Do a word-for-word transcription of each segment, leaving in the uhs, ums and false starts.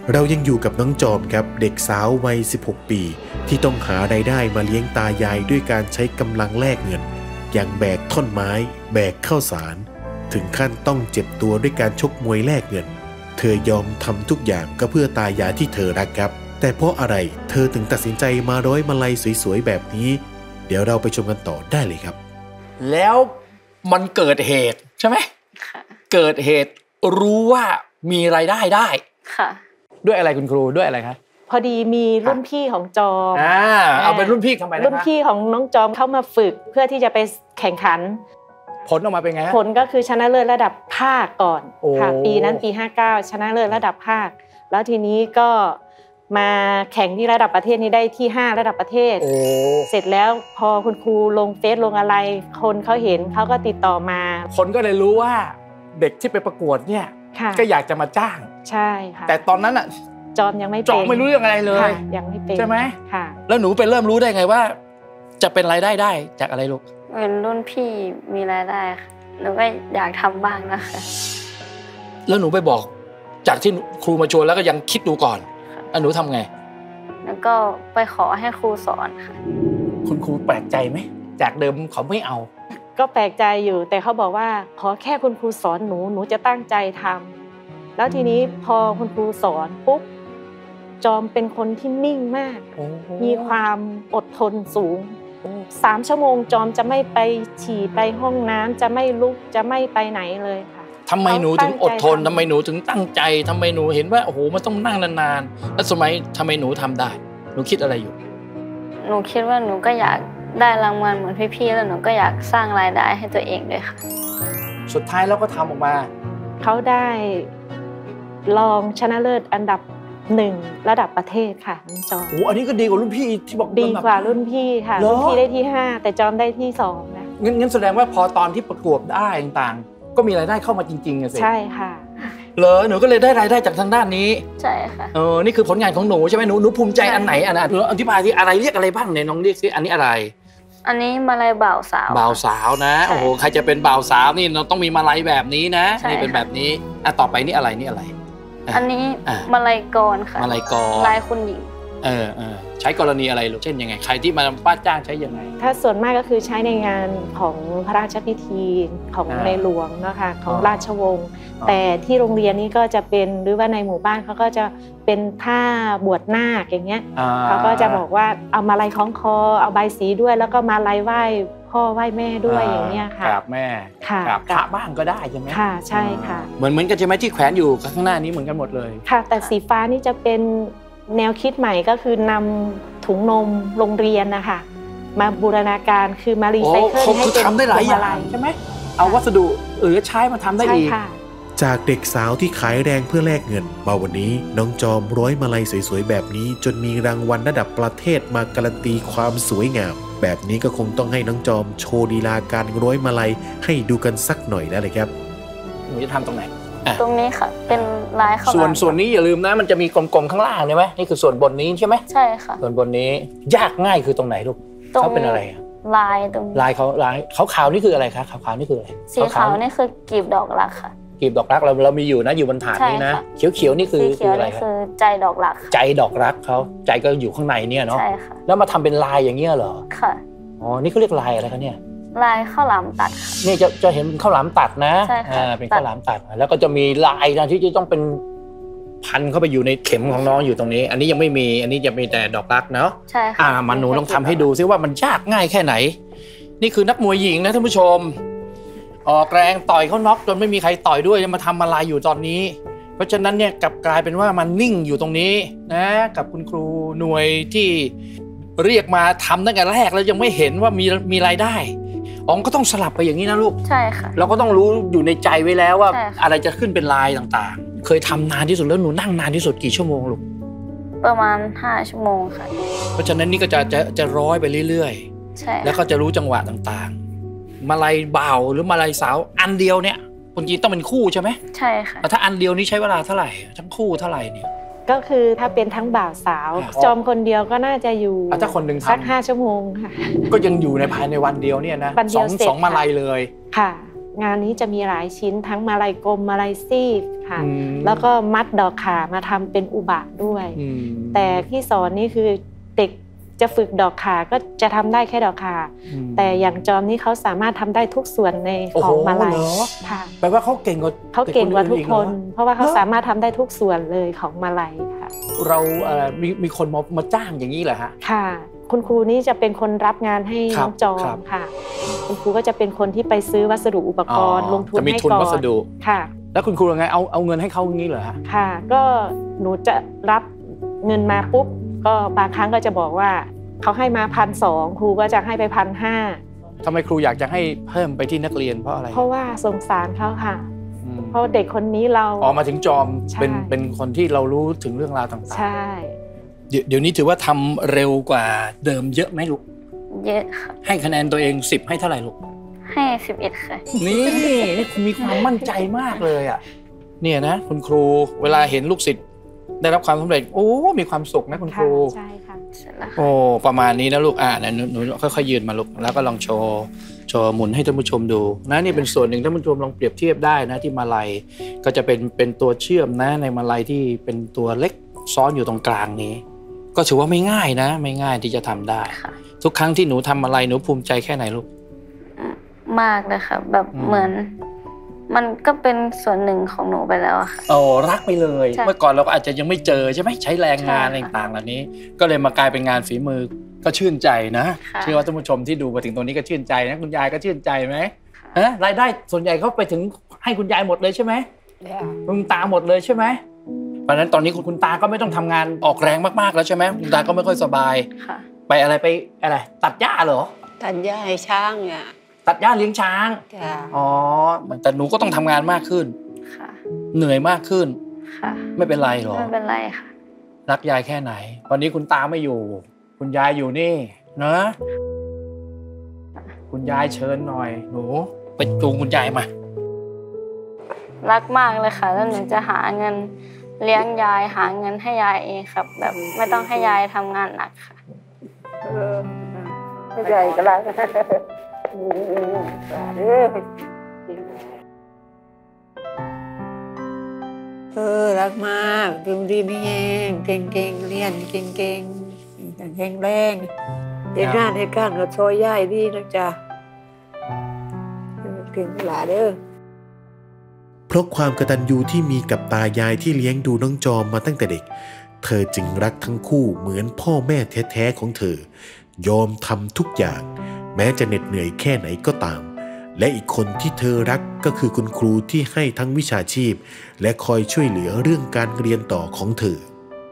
เรายังอยู่กับน้องจอมครับเด็กสาววัยสิบหกปีที่ต้องหารายได้มาเลี้ยงตายายด้วยการใช้กำลังแลกเงินอย่างแบกท่อนไม้แบกข้าวสารถึงขั้นต้องเจ็บตัวด้วยการชกมวยแลกเงินเธอยอมทำทุกอย่างก็เพื่อตายายที่เธอรักครับแต่เพราะอะไรเธอถึงตัดสินใจมาร้อยมาลัยสวยๆแบบนี้เดี๋ยวเราไปชมกันต่อได้เลยครับแล้วมันเกิดเหตุใช่ไหมเกิดเหตุรู้ว่ามีรายได้ได้ค่ะด้วยอะไรคุณครูด้วยอะไรคะพอดีมีรุ่นพี่ของจอมอ่าเอาเป็นรุ่นพี่ทำไมนะคะรุ่นพี่ของน้องจอมเข้ามาฝึกเพื่อที่จะไปแข่งขันผลออกมาเป็นไงผลก็คือชนะเลิศระดับภาคก่อนค่ะปีนั้นปีห้าเก้าชนะเลิศระดับภาคแล้วทีนี้ก็มาแข่งที่ระดับประเทศนี้ได้ที่ห้าระดับประเทศเสร็จแล้วพอคุณครูลงเฟซลงอะไรคนเขาเห็นเขาก็ติดต่อมาคนก็เลยรู้ว่าเด็กที่ไปประกวดเนี่ยก็อยากจะมาจ้างใช่ค่ะแต่ตอนนั้นอ่ะจอมยังไม่เป็นจอมไม่รู้เรื่องอะไรเลยยังไม่เป็นใช่ไหมค่ะแล้วหนูไปเริ่มรู้ได้ไงว่าจะเป็นรายได้ได้จากอะไรลูกเป็นรุ่นพี่มีรายได้ค่ะหนูก็อยากทำบ้างนะคะแล้วหนูไปบอกจากที่ครูมาชวนแล้วก็ยังคิดดูก่อนแล้วหนูทำไงแล้วก็ไปขอให้ครูสอนค่ะคุณครูแปลกใจไหมจากเดิมเขาไม่เอาก็แปลกใจอยู่แต่เขาบอกว่าขอแค่คุณครูสอนหนูหนูจะตั้งใจทำแล้วทีนี้พอคุณครูสอนปุ๊บจอมเป็นคนที่นิ่งมากมีความอดทนสูงสามชั่วโมงจอมจะไม่ไปฉี่ไปห้องน้ำจะไม่ลุกจะไม่ไปไหนเลยค่ะทำไมหนูถึงอดทนทำไมหนูถึงตั้งใจทำไมหนูเห็นว่าโอ้โหมันต้องนั่งนานๆแล้วสมัยทำไมหนูทำได้หนูคิดอะไรอยู่หนูคิดว่าหนูก็อยากได้รางวัลเหมือนพี่ๆแล้วหนูก็อยากสร้างรายได้ให้ตัวเองด้วยค่ะสุดท้ายเราก็ทำออกมาเขาได้รองชนะเลิศอันดับหนึ่งระดับประเทศค่ะน้องจอมโอ้อันนี้ก็ดีกว่ารุ่นพี่ที่บอกดีกว่ารุ่นพี่ค่ะรุ่นพี่ได้ที่ห้าแต่จอมได้ที่สองนะงั้นงั้นแสดงว่าพอตอนที่ประกวดได้ต่างๆก็มีรายได้เข้ามาจริงๆอะสิใช่ค่ะเหรอหนูก็เลยได้รายได้จากทางด้านนี้ใช่ค่ะเออนี่คือผลงานของหนูใช่ไหมหนูหนูภูมิใจอันไหนอันนั้นอธิบายที่อะไรเรียกอะไรบ้างเนี่ยน้องเรียกสิอันนี้อะไรอันนี้มาลัยบ่าวสาวบ่าวสาวนะโอ้โหใครจะเป็นบ่าวสาวนี่เราต้องมีมาลัยแบบนี้นะนี่เป็นแบบนี้อ่ะต่อไปนี่อะไรนี่อะไรอันนี้มาลัยกรค่ะมาลัยกรลายคุณหญิงเออเออใช้กรณีอะไรลูกเช่นยังไงใครที่มาป้าจ้างใช้ยังไงถ้าส่วนมากก็คือใช้ในงานของพระราชพิธีของในหลวงนะคะของราชวงศ์แต่ที่โรงเรียนนี้ก็จะเป็นหรือว่าในหมู่บ้านเขาก็จะเป็นผ้าบวชนาคอย่างเงี้ยเขาก็จะบอกว่าเอามาลัยคล้องคอเอาใบสีด้วยแล้วก็มาลัยไหว้พ่อไหว้แม่ด้วยอย่างเงี้ยค่ะกราบแม่กราบพระบ้างก็ได้ใช่ไหมค่ะใช่ค่ะเหมือนเหมือนกันใช่ไหมที่แขวนอยู่ข้างหน้านี้เหมือนกันหมดเลยค่ะแต่สีฟ้านี่จะเป็นแนวคิดใหม่ก็คือนำถุงนมโรงเรียนนะคะมาบูรณาการคือมารีไซเคิลให้เป็นทำได้หลายอย่างใช่ไหมเอาวัสดุหรือใช้มาทำได้อีกจากเด็กสาวที่ขายแรงเพื่อแลกเงินมาวันนี้น้องจอมร้อยมาลัยสวยๆแบบนี้จนมีรางวัลระดับประเทศมาการันตีความสวยงามแบบนี้ก็คงต้องให้น้องจอมโชว์ลีลาการร้อยมาลัยให้ดูกันสักหน่อยแล้วเลยครับหนูจะทำตรงไหนตรงนี้ค่ะเป็นลายข้าวหลามส่วนส่วนนี้อย่าลืมนะมันจะมีกลมๆข้างล่างใช่ไหมนี่คือส่วนบนนี้ใช่ไหมใช่ค่ะส่วนบนนี้ยากง่ายคือตรงไหนลูกเขาเป็นอะไรลายตรงลายเขาลายขาวๆนี่คืออะไรคะขาวๆนี่คืออะไรสีขาวนี่คือกลีบดอกรักค่ะกลีบดอกรักเราเรามีอยู่นะอยู่บนถาดนี้นะเขียวๆนี่คือคืออะไรครับคือใจดอกรักใจดอกรักเขาใจก็อยู่ข้างในเนี่ยเนาะใช่ค่ะแล้วมาทำเป็นลายอย่างเงี้ยเหรอค่ะอ๋อนี่เขาเรียกลายอะไรคะเนี่ยลายข้าวหลามตัดนี่จะจะเห็นเป็นข้าวหลามตัดนะอ่าเป็นข้าวหลามตัดแล้วก็จะมีลายนะที่จะต้องเป็นพันเข้าไปอยู่ในเข็มของน้องอยู่ตรงนี้อันนี้ยังไม่มีอันนี้จะมีแต่ดอกรักเนาะใช่ค่ะอ่ามันหนูลองทำให้ดูซิว่ามันยากง่ายแค่ไหนนี่คือนักมวยหญิงนะท่านผู้ชมออกแรงต่อยเขาน็อกจนไม่มีใครต่อยด้วยจะมาทำอะไรอยู่ตอนนี้เพราะฉะนั้นเนี่ยกลับกลายเป็นว่ามันนิ่งอยู่ตรงนี้นะกับคุณครูหน่วยที่เรียกมาทำตั้งแต่แรกแล้วยังไม่เห็นว่ามีมีรายได้อ๋อก็ต้องสลับไปอย่างนี้นะลูกใช่ค่ะเราก็ต้องรู้อยู่ในใจไว้แล้วว่าอะไรจะขึ้นเป็นลายต่างๆเคยทำนานที่สุดแล้วหนูนั่งนานที่สุดกี่ชั่วโมงลูกประมาณห้าชั่วโมงค่ะเพราะฉะนั้นนี่ก็จะจะจะร้อยไปเรื่อยๆใช่แล้วก็จะรู้จังหวะต่างๆมาลัยบ่าวหรือมาลัยสาวอันเดียวเนี่ยคนจีนต้องเป็นคู่ใช่ไหมใช่ค่ะแต่ถ้าอันเดียวนี้ใช้เวลาเท่าไหร่ทั้งคู่เท่าไหร่เนี่ยก็คือถ้าเป็นทั้งบ่าวสาวจอมคนเดียวก็น่าจะอยู่ถ้าคนหนึ่งสักห้าชั่วโมงค่ะก็ยังอยู่ในภายในวันเดียวเนี่ยนะสองสองมาลัยเลยค่ะโงานนี้จะมีหลายชิ้นทั้งมาลัยกลมมาลัยซีกค่ะแล้วก็มัดดอกข่ามาทำเป็นอุบะด้วยแต่ที่สอนนี่คือเด็กจะฝึกดอกข่าก็จะทำได้แค่ดอกข่าแต่อย่างจอมนี่เขาสามารถทำได้ทุกส่วนในของมาลัยค่ะแปลว่าเขาเก่งกว่าเขาเก่งกว่าทุกคนเพราะว่าเขาสามารถทำได้ทุกส่วนเลยของมาลัยค่ะเราเอ่อมีมีคนมามาจ้างอย่างนี้เหรอฮะค่ะคุณครูนี่จะเป็นคนรับงานให้น้องจอมค่ะคุณครูก็จะเป็นคนที่ไปซื้อวัสดุอุปกรณ์ลงทุนให้ก่อนวัสดุค่ะแล้วคุณครูยังไงเอาเอาเงินให้เขาอย่างนี้เหรอฮะค่ะก็หนูจะรับเงินมาปุ๊บก็บางครั้งก็จะบอกว่าเขาให้มาพันสองครูก็จะให้ไปพันห้าทำไมครูอยากจะให้เพิ่มไปที่นักเรียนเพราะอะไรเพราะว่าสงสารเขาค่ะเพราะเด็กคนนี้เราออกมาถึงจอมเป็นเป็นคนที่เรารู้ถึงเรื่องราวต่างๆใช่เดี๋ยวนี้ถือว่าทำเร็วกว่าเดิมเยอะไหมลูกเยอะค่ะให้คะแนนตัวเองสิบให้เท่าไหร่ลูกให้สิบเอ็ดค่ะนี่นี่คุณมีความมั่นใจมากเลยอ่ะเนี่ยนะคุณครูเวลาเห็นลูกศิษย์ได้รับความสำเร็จโอ้มีความสุขนะคุณครูใช่ค่ะโอ้ประมาณนี้นะลูกอ่าหนูหนูค่อยๆยืนมาลูกแล้วก็ลองโชว์โชว์หมุนให้ท่านผู้ชมดูนะนี่เป็นส่วนหนึ่งท่านผู้ชมลองเปรียบเทียบได้นะที่มาลัยก็จะเป็นเป็นตัวเชื่อมนะในมาลัยที่เป็นตัวเล็กซ้อนอยู่ตรงกลางนี้ก็ถือว่าไม่ง่ายนะไม่ง่ายที่จะทำได้ทุกครั้งที่หนูทำอะไรหนูภูมิใจแค่ไหนลูกมากเลยค่ะแบบเหมือนมันก็เป็นส่วนหนึ่งของหนูไปแล้วค่ะโอ้รักไปเลยเมื่อก่อนเราก็อาจจะยังไม่เจอใช่ไหมใช้แรงงานอะไรต่างๆเหล่านี้ก็เลยมากลายเป็นงานฝีมือก็ชื่นใจนะเชื่อว่าท่านผู้ชมที่ดูมาถึงตรงนี้ก็ชื่นใจนะคุณยายก็ชื่นใจไหมฮะรายได้ส่วนใหญ่เขาไปถึงให้คุณยายหมดเลยใช่ไหมคุณตาหมดเลยใช่ไหมเพราะฉะนั้นตอนนี้คุณคุณตาก็ไม่ต้องทำงานออกแรงมากๆแล้วใช่ไหมคุณตาก็ไม่ค่อยสบายไปอะไรไปอะไรตัดหญ้าเหรอตัดหญ้าให้ช้างเนี่ยตัดหญ้าเลี้ยงช้างอ๋อแต่หนูก็ต้องทำงานมากขึ้นเหนื่อยมากขึ้นไม่เป็นไรหรอไม่เป็นไรค่ะรักยายแค่ไหนวันนี้คุณตาไม่อยู่คุณยายอยู่นี่นะคุณยายเชิญหน่อยหนูไปจูงคุณยายมารักมากเลยค่ะแล้วหนูจะหาเงินเลี้ยงยายหาเงินให้ยายเองครับแบบไม่ต้องให้ยายทำงานหนักค่ะเออไม่ใหญ่ก็แล้วเออรักมากดีดีไม่แห้งเก่งๆเรียนเก่งๆแข็งแรงเด็กงานให้การกับโชยย่ายดีนะจ๊ะเก่งหลาเด้อเพราะความกตัญญูที่มีกับตายายที่เลี้ยงดูน้องจอมมาตั้งแต่เด็กเธอจึงรักทั้งคู่เหมือนพ่อแม่แท้ๆของเธอยอมทำทุกอย่างแม้จะเหน็ดเหนื่อยแค่ไหนก็ตามและอีกคนที่เธอรักก็คือคุณครูที่ให้ทั้งวิชาชีพและคอยช่วยเหลือเรื่องการเรียนต่อของเธอ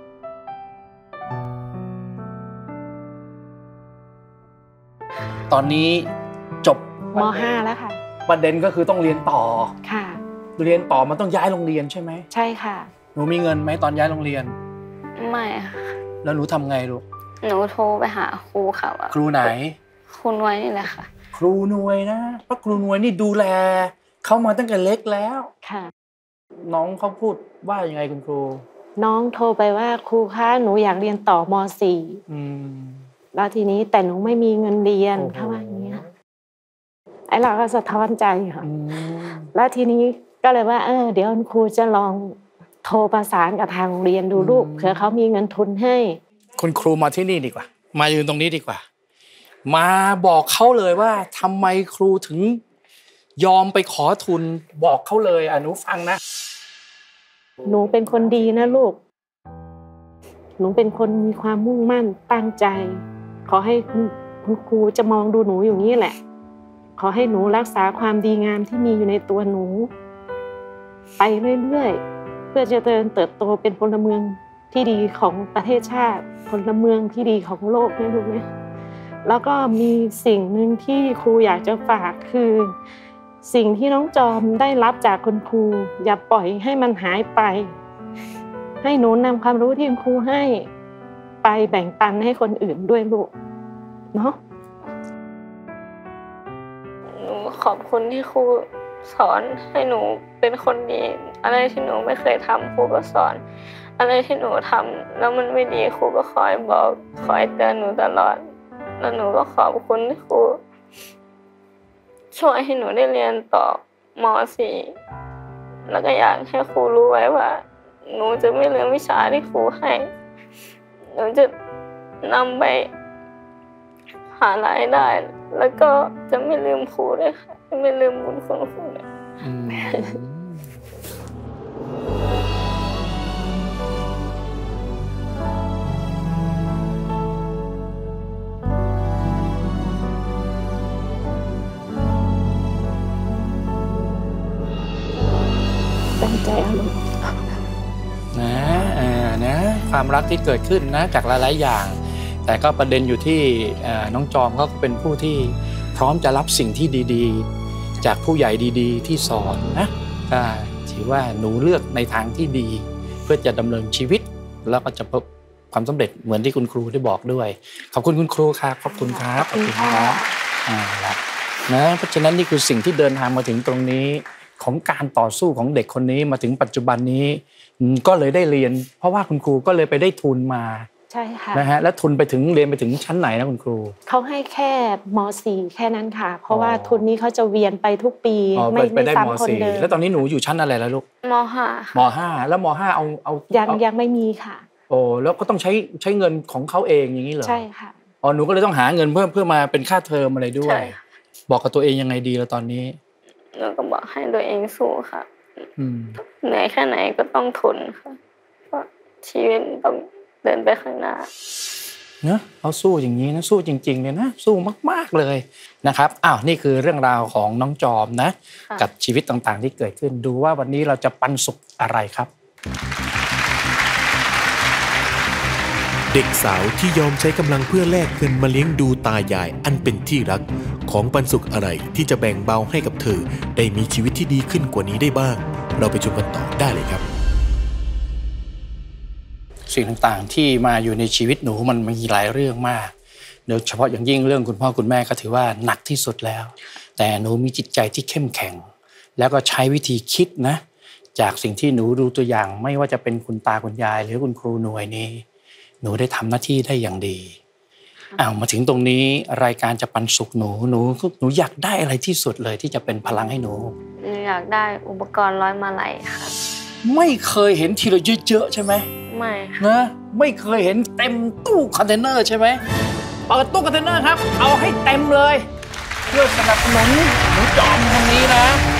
ตอนนี้จบม.ห้า แล้วค่ะประเด็นก็คือต้องเรียนต่อค่ะเรียนต่อมันต้องย้ายโรงเรียนใช่ไหมใช่ค่ะหนูมีเงินไหมตอนย้ายโรงเรียนไม่ค่ะแล้วหนูทำไงลูกหนูโทรไปหาครูค่ะว่าครูไหนครูนวยนี่แหละค่ะครูนวยนะเพราะครูนวยนี่ดูแลเขามาตั้งแต่เล็กแล้วค่ะน้องเขาพูดว่ายังไงคุณครูน้องโทรไปว่าครูคะหนูอยากเรียนต่อม.สี่ อืมแล้วทีนี้แต่หนูไม่มีเงินเรียนเขาว่าอย่างเงี้ยไอ้เราก็สะท้อนใจค่ะแล้วทีนี้ก็เลยว่าเออเดี๋ยวครูจะลองโทรประสานกับทางโรงเรียนดูลูกเผื่อเขามีเงินทุนให้คุณครูมาที่นี่ดีกว่ามายืนตรงนี้ดีกว่ามาบอกเขาเลยว่าทำไมครูถึงยอมไปขอทุนบอกเขาเลยอ่ะหนูฟังนะหนูเป็นคนดีนะลูกหนูเป็นคนมีความมุ่งมั่นตั้งใจขอให้คุณคุณครูจะมองดูหนูอย่างนี้แหละขอให้หนูรักษาความดีงามที่มีอยู่ในตัวหนูไปเรื่อยๆเพื่อจะเดินเติบโตเป็นพลเมืองที่ดีของประเทศชาติพลเมืองที่ดีของโลกนะลูกนะแล้วก็มีสิ่งหนึ่งที่ครูอยากจะฝากคือสิ่งที่น้องจอมได้รับจากคุณครูอย่าปล่อยให้มันหายไปให้หนูนำความรู้ที่คุณครูให้ไปแบ่งปันให้คนอื่นด้วยลูกเนาะหนูขอบคุณที่ครูสอนให้หนูเป็นคนดีอะไรที่หนูไม่เคยทำครูก็สอนอะไรที่หนูทำแล้วมันไม่ดีครูก็คอยบอกคอยเตือนหนูตลอดแล้วหนูก็ขอบคุณที่ครูช่วยให้หนูได้เรียนต่อม.สี่ แล้วก็อยากให้ครูรู้ไว้ว่าหนูจะไม่ลืมวิชาที่ครูให้หนูจะนำไปหารายได้แล้วก็จะไม่ลืมครูด้วยค่ะไม่ลืมบุญคุณครูเลยตั้งใจเอาลูกนะอ่านะความรักที่เกิดขึ้นนะจากหลายๆอย่างแต่ก็ประเด็นอยู่ที่น้องจอมก็เป็นผู้ที่พร้อมจะรับสิ่งที่ดีๆจากผู้ใหญ่ดีๆที่สอนนะก็ถือว่าหนูเลือกในทางที่ดีเพื่อจะดำเนินชีวิตแล้วก็จะพบความสำเร็จเหมือนที่คุณครูได้บอกด้วยขอบคุณคุณครูครับขอบคุณครับขอบคุณครับอ่าละนะเพราะฉะนั้นนี่คือสิ่งที่เดินทางมาถึงตรงนี้ของการต่อสู้ของเด็กคนนี้มาถึงปัจจุบันนี้ก็เลยได้เรียนเพราะว่าคุณครูก็เลยไปได้ทุนมาใช่ค่ะนะฮะแล้วทุนไปถึงเรียนไปถึงชั้นไหนนะคุณครูเขาให้แค่ม.สี่ แค่นั้นค่ะเพราะว่าทุนนี้เขาจะเวียนไปทุกปีไม่ไม่ซ้ำคนเดิมแล้วตอนนี้หนูอยู่ชั้นอะไรแล้วลูกม.ห้าม.ห้า แล้วม.ห้าเอาเอายังยังไม่มีค่ะโอ้แล้วก็ต้องใช้ใช้เงินของเขาเองอย่างนี้เหรอใช่ค่ะอ๋อหนูก็เลยต้องหาเงินเพิ่มเพื่อมาเป็นค่าเทอมอะไรด้วยบอกกับตัวเองยังไงดีแล้วตอนนี้หนูก็บอกให้ตัวเองสู้ค่ะเหนื่อยแค่ไหนก็ต้องทนค่ะเพราะชีวิตต้องเดินไปข้างหน้าเนอะเอาสู้อย่างนี้นะสู้จริงๆเลยนะสู้มากๆเลยนะครับอ้าวนี่คือเรื่องราวของน้องจอมนะกับชีวิตต่างๆที่เกิดขึ้นดูว่าวันนี้เราจะปันสุขอะไรครับเด็กสาวที่ยอมใช้กำลังเพื่อแลกเงินมาเลี้ยงดูตายายอันเป็นที่รักของปันสุขอะไรที่จะแบ่งเบาให้กับเธอได้มีชีวิตที่ดีขึ้นกว่านี้ได้บ้างเราไปชมกันต่อได้เลยครับสิ่งต่างๆที่มาอยู่ในชีวิตหนูมันมีหลายเรื่องมากโดยเฉพาะอย่างยิ่งเรื่องคุณพ่อคุณแม่ก็ถือว่าหนักที่สุดแล้วแต่หนูมีจิตใจที่เข้มแข็งแล้วก็ใช้วิธีคิดนะจากสิ่งที่หนูดูตัวอย่างไม่ว่าจะเป็นคุณตาคุณยายหรือคุณครูหน่วยนี้หนูได้ทำหน้าที่ได้อย่างดีอ้าวมาถึงตรงนี้รายการจะปันสุขหนูหนูหนูอยากได้อะไรที่สุดเลยที่จะเป็นพลังให้หนูหนูอยากได้อุปกรณ์ร้อยมาลัยค่ะไม่เคยเห็นทีละเยอะๆใช่ไหมไม่นะไม่เคยเห็นเต็มตู้คอนเทนเนอร์ใช่ไหมเปิดตู้คอนเทนเนอร์ครับเอาให้เต็มเลยเพื่อสนับสนุนหนูจอมคนนี้นะ